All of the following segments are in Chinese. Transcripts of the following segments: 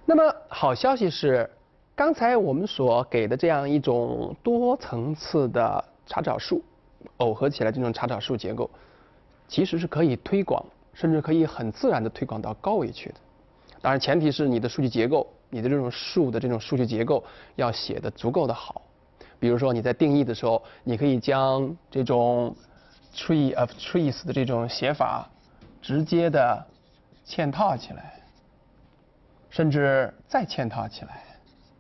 那么好消息是，刚才我们所给的这样一种多层次的查找数，耦合起来这种查找数结构，其实是可以推广，甚至可以很自然的推广到高维去的。当然，前提是你的数据结构，你的这种数的这种数据结构要写得足够的好。比如说你在定义的时候，你可以将这种 tree of trees 的这种写法直接的嵌套起来。甚至再嵌套起来，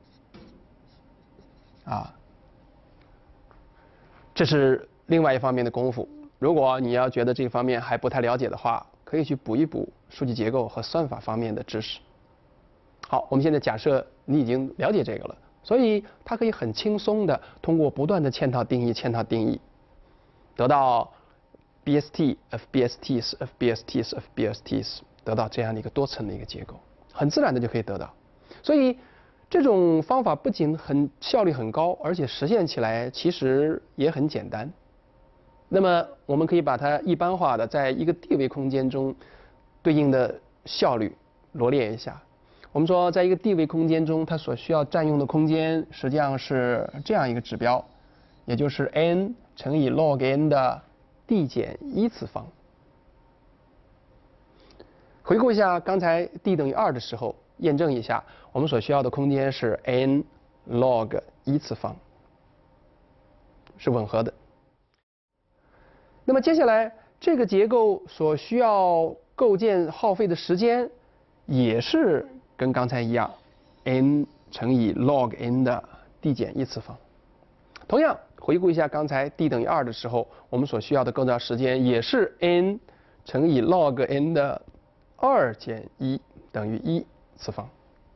这是另外一方面的功夫。如果你要觉得这方面还不太了解的话，可以去补一补数据结构和算法方面的知识。好，我们现在假设你已经了解这个了，所以它可以很轻松的通过不断的嵌套定义、嵌套定义，得到 BST of BSTs of BSTs of BSTs， 得到这样的一个多层的一个结构。很自然的就可以得到，所以这种方法不仅效率很高，而且实现起来其实也很简单。那么我们可以把它一般化的在一个地位空间中对应的效率罗列一下。我们说，在一个地位空间中，它所需要占用的空间实际上是这样一个指标，也就是 n 乘以 log n 的 d 减1次方。回顾一下刚才 d 等于2的时候，验证一下，我们所需要的空间是 n log 1次方，是吻合的。那么接下来这个结构所需要构建耗费的时间，也是跟刚才一样 ，n 乘以 log n 的 d 减1次方。同样，回顾一下刚才 d 等于2的时候，我们所需要的构造时间也是 n 乘以 log n 的2减1等于1次方。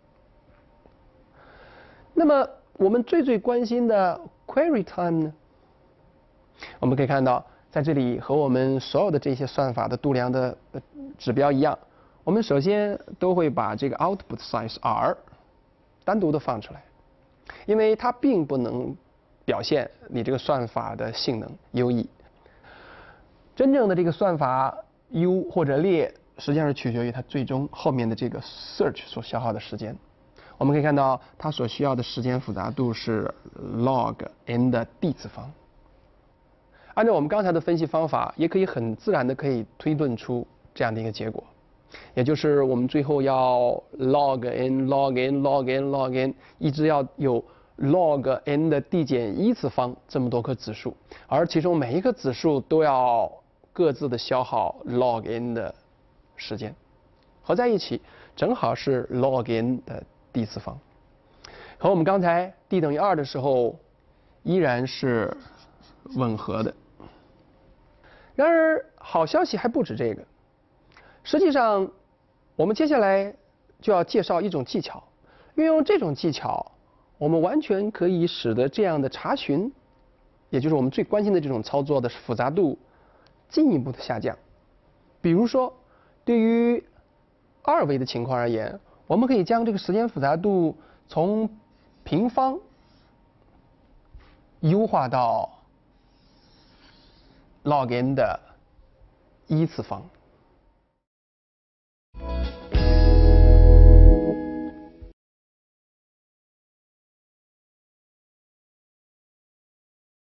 那么我们最关心的 query time 呢？我们可以看到，在这里和我们所有的这些算法的度量的指标一样，我们首先都会把这个 output size r 单独的放出来，因为它并不能表现你这个算法的性能优异。真正的这个算法优或者劣，实际上是取决于它最终后面的这个 search 所消耗的时间。我们可以看到，它所需要的时间复杂度是 log n 的 d 次方。按照我们刚才的分析方法，也可以很自然的可以推论出这样的一个结果，也就是我们最后要 log n log n log n log n， 一直要有 log n 的 d 减1次方这么多颗子数，而其中每一个子数都要各自的消耗 log n 的时间，合在一起正好是 log n 的 d 次方，和我们刚才 d 等于2的时候依然是吻合的。然而好消息还不止这个，实际上我们接下来就要介绍一种技巧，运用这种技巧，我们完全可以使得这样的查询，也就是我们最关心的这种操作的复杂度进一步的下降。比如说，对于2维的情况而言，我们可以将这个时间复杂度从平方优化到 log n 的1次方。